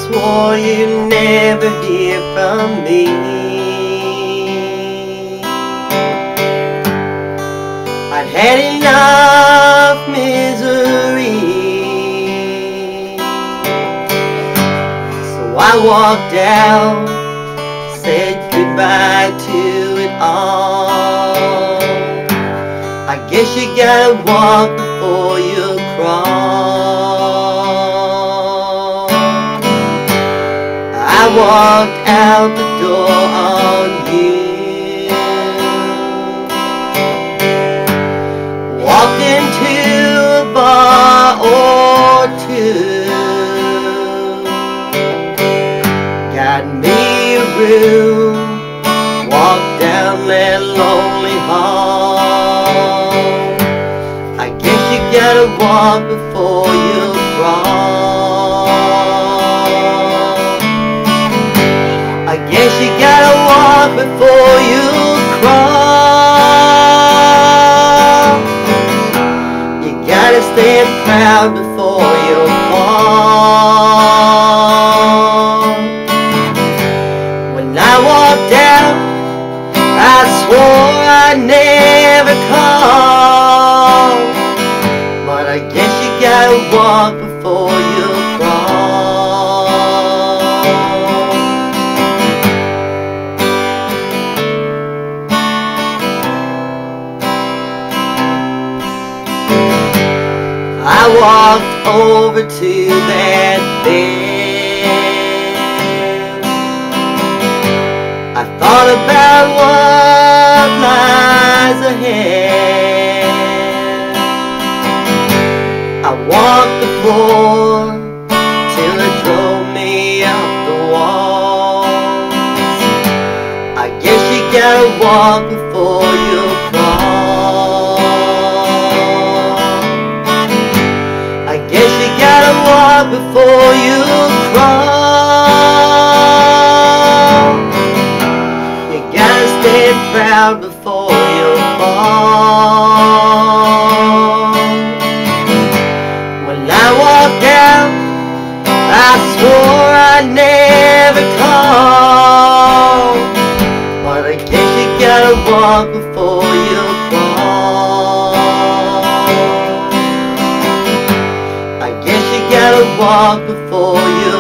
swore you'd never hear from me. I'd had enough misery, so I walked out, said goodbye to it all. I guess you gotta walk before you crawl. I walked out the door on you, walked into a bar or two, got me a room, walked down that lonely hall. I guess you gotta walk before you crawl. I guess you gotta walk before you crawl. You gotta stand proud before you fall. When I walked out, I swore I'd never call, but I guess you gotta walk before you crawl. I walked over to that bed. I thought about what lies ahead. I walked the floor till it drove me off the walls. I guess you gotta walk before you crawl. I guess you gotta walk before you crawl. You gotta stand proud before you fall. When I walked out, I swore I'd never call, but I guess you gotta walk before you crawl. I guess you gotta walk before you